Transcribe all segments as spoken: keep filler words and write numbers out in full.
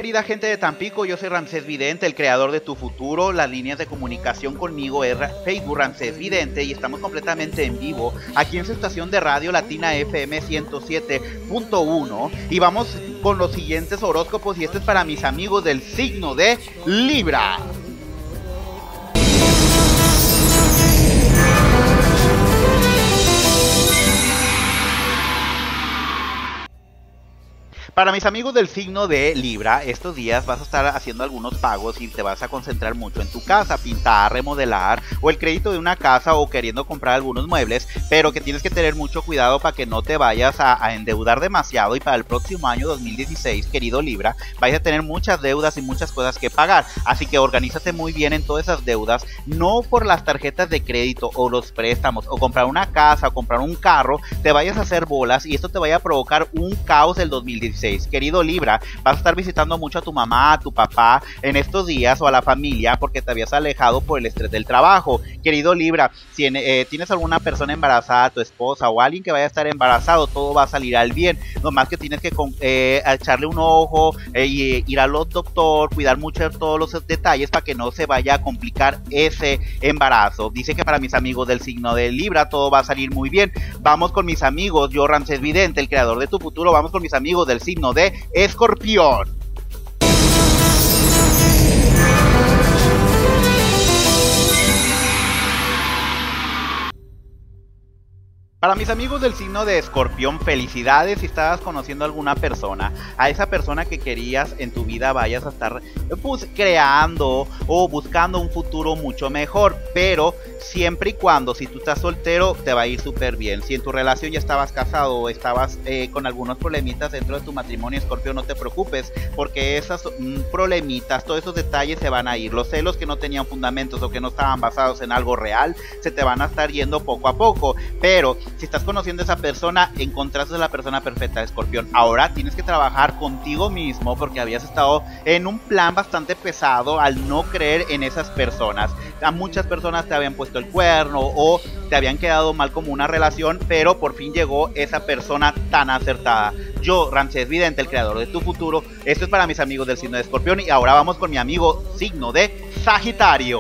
querida gente de Tampico, yo soy Ramsés Vidente, el creador de Tu Futuro. Las líneas de comunicación conmigo es Facebook Ramsés Vidente y estamos completamente en vivo aquí en su estación de radio Latina F M ciento siete punto uno y vamos con los siguientes horóscopos y este es para mis amigos del signo de Libra. Para mis amigos del signo de Libra, estos días vas a estar haciendo algunos pagos y te vas a concentrar mucho en tu casa, pintar, remodelar o el crédito de una casa o queriendo comprar algunos muebles, pero que tienes que tener mucho cuidado para que no te vayas a, a endeudar demasiado y para el próximo año dos mil dieciséis, querido Libra, vais a tener muchas deudas y muchas cosas que pagar, así que organízate muy bien en todas esas deudas, no por las tarjetas de crédito o los préstamos o comprar una casa o comprar un carro, te vayas a hacer bolas y esto te vaya a provocar un caos el dos mil dieciséis. Querido Libra, vas a estar visitando mucho a tu mamá, a tu papá en estos días o a la familia porque te habías alejado por el estrés del trabajo. Querido Libra, si eh, tienes alguna persona embarazada, tu esposa o alguien que vaya a estar embarazado, todo va a salir al bien. Nomás que tienes que eh, echarle un ojo, eh, y ir al doctor, cuidar mucho de todos los detalles para que no se vaya a complicar ese embarazo. Dice que para mis amigos del signo de Libra todo va a salir muy bien. Vamos con mis amigos, yo Ramsés Vidente, el creador de Tu Futuro, vamos con mis amigos del signo de Escorpión. Para mis amigos del signo de Escorpión, felicidades si estabas conociendo a alguna persona, a esa persona que querías en tu vida vayas a estar pues, creando o buscando un futuro mucho mejor, pero siempre y cuando si tú estás soltero te va a ir súper bien. Si en tu relación ya estabas casado o estabas eh, con algunos problemitas dentro de tu matrimonio, Escorpión, no te preocupes porque esos mm, problemitas, todos esos detalles se van a ir. Los celos que no tenían fundamentos o que no estaban basados en algo real se te van a estar yendo poco a poco, pero si estás conociendo a esa persona, encontraste a la persona perfecta, Escorpión. Ahora tienes que trabajar contigo mismo porque habías estado en un plan bastante pesado al no creer en esas personas. A muchas personas te habían puesto el cuerno o te habían quedado mal como una relación, pero por fin llegó esa persona tan acertada. Yo, Ramsés Vidente, el creador de Tu Futuro, esto es para mis amigos del signo de Escorpión y ahora vamos con mi amigo signo de Sagitario.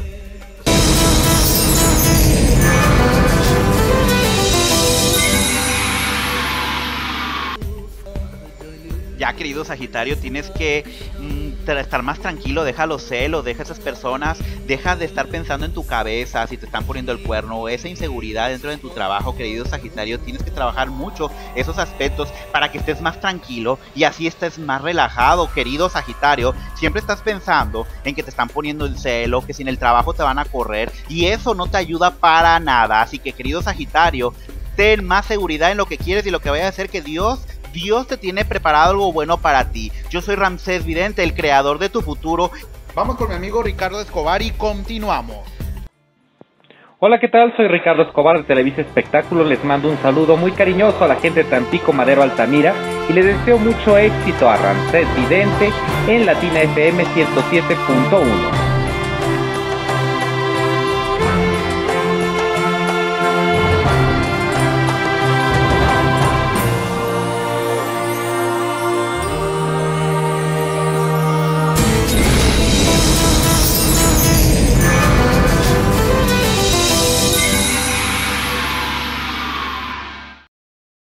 Ya, querido Sagitario, tienes que mm, estar más tranquilo, deja los celos, deja esas personas, deja de estar pensando en tu cabeza si te están poniendo el cuerno o esa inseguridad dentro de tu trabajo, querido Sagitario. Tienes que trabajar mucho esos aspectos para que estés más tranquilo y así estés más relajado, querido Sagitario. Siempre estás pensando en que te están poniendo el celo, que si en el trabajo te van a correr y eso no te ayuda para nada. Así que, querido Sagitario, ten más seguridad en lo que quieres y lo que vaya a hacer que Dios... Dios te tiene preparado algo bueno para ti. Yo soy Ramsés Vidente, el creador de Tu Futuro. Vamos con mi amigo Ricardo Escobar y continuamos. Hola, ¿qué tal? Soy Ricardo Escobar de Televisa Espectáculos. Les mando un saludo muy cariñoso a la gente de Tampico, Madero, Altamira y les deseo mucho éxito a Ramsés Vidente en Latina F M ciento siete punto uno.